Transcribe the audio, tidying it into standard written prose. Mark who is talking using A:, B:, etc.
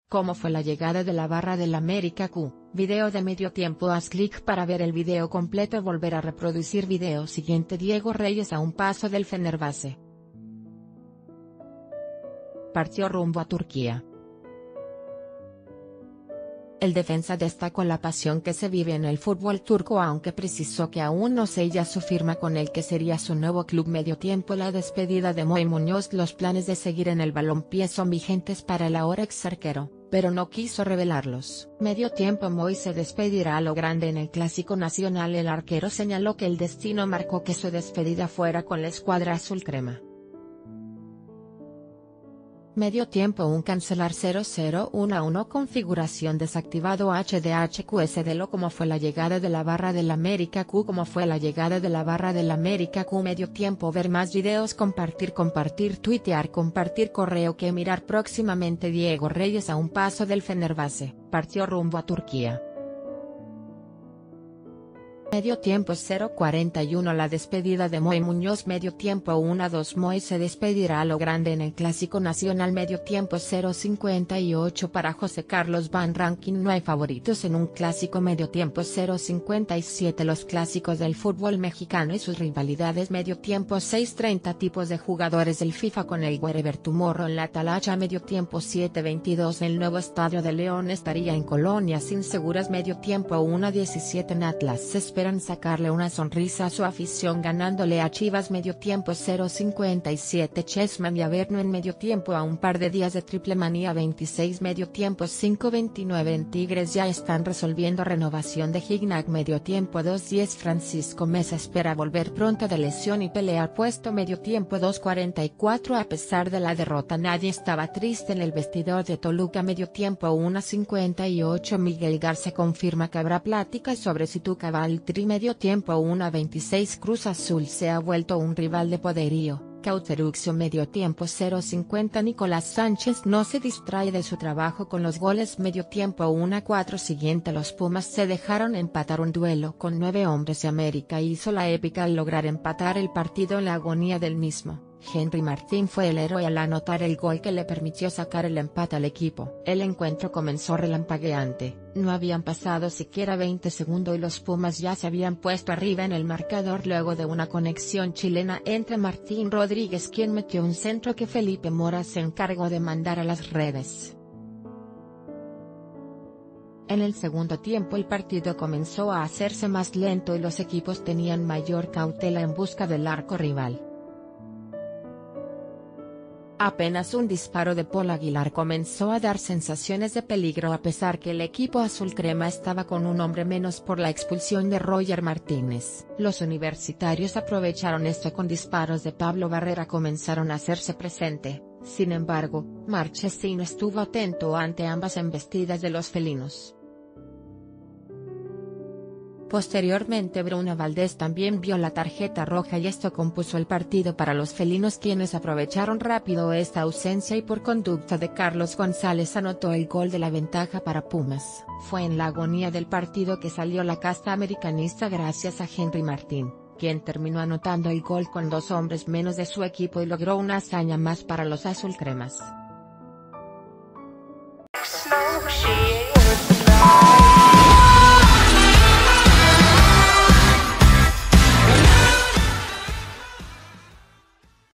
A: ¿Cómo fue la llegada de la barra del América Q? Video de medio tiempo. Haz clic para ver el video completo. Volver a reproducir video siguiente. Diego Reyes a un paso del Fenerbahce. Partió rumbo a Turquía. El defensa destacó la pasión que se vive en el fútbol turco, aunque precisó que aún no sella su firma con el que sería su nuevo club. Medio tiempo. La despedida de Moy Muñoz. Los planes de seguir en el balompié son vigentes para el ahora ex arquero, pero no quiso revelarlos. Medio tiempo. Moy se despedirá a lo grande en el Clásico Nacional. El arquero señaló que el destino marcó que su despedida fuera con la escuadra azul crema. Medio tiempo. Un cancelar 0-0-1-1. Configuración desactivado. HDHQSDLO. ¿Cómo fue la llegada de la barra del América Q? ¿Cómo fue la llegada de la barra del América Q? Medio tiempo. Ver más videos. Compartir, tuitear, compartir correo que mirar próximamente. Diego Reyes a un paso del Fenerbahce, partió rumbo a Turquía. Medio tiempo. 0-41. La despedida de Moy Muñoz. Medio tiempo. 1-2. Moy se despedirá a lo grande en el Clásico Nacional. Medio tiempo. 0-58. Para José Carlos Van Rankin. No hay favoritos en un clásico. Medio tiempo. 0-57. Los clásicos del fútbol mexicano y sus rivalidades. Medio tiempo. 6-30. Tipos de jugadores del FIFA con el Wherever Tomorrow en la Talacha. Medio tiempo. 7-22. El nuevo estadio de León estaría en colonias inseguras. Medio tiempo. 1-17. En Atlas esperan sacarle una sonrisa a su afición ganándole a Chivas. Medio tiempo. 0-57. Chessman y Averno en medio tiempo. A un par de días de Triple Manía 26. Medio tiempo. 5-29. En Tigres ya están resolviendo renovación de Gignac. Medio tiempo. 2-10. Francisco Mesa espera volver pronto de lesión y pelear puesto. Medio tiempo. 2-44. A pesar de la derrota nadie estaba triste en el vestidor de Toluca. Medio tiempo. 1-58. Miguel Garza confirma que habrá pláticas sobre si Tuca va al Tri. Medio tiempo. 1-26. Cruz Azul se ha vuelto un rival de poderío. Cauteruccio. Medio tiempo. 0-50. Nicolás Sánchez no se distrae de su trabajo con los goles. Medio tiempo. 1-4. Siguiente. Los Pumas se dejaron empatar un duelo con 9 hombres y América hizo la épica al lograr empatar el partido en la agonía del mismo. Henry Martín fue el héroe al anotar el gol que le permitió sacar el empate al equipo. El encuentro comenzó relampagueante, no habían pasado siquiera 20 segundos y los Pumas ya se habían puesto arriba en el marcador luego de una conexión chilena entre Martín Rodríguez, quien metió un centro que Felipe Mora se encargó de mandar a las redes. En el segundo tiempo el partido comenzó a hacerse más lento y los equipos tenían mayor cautela en busca del arco rival. Apenas un disparo de Paul Aguilar comenzó a dar sensaciones de peligro a pesar que el equipo azul crema estaba con un hombre menos por la expulsión de Roger Martínez. Los universitarios aprovecharon esto con disparos de Pablo Barrera comenzaron a hacerse presente, sin embargo, Marchesín estuvo atento ante ambas embestidas de los felinos. Posteriormente Bruno Valdés también vio la tarjeta roja y esto compuso el partido para los felinos, quienes aprovecharon rápido esta ausencia y por conducta de Carlos González anotó el gol de la ventaja para Pumas. Fue en la agonía del partido que salió la casta americanista gracias a Henry Martín, quien terminó anotando el gol con 2 hombres menos de su equipo y logró una hazaña más para los azulcremas.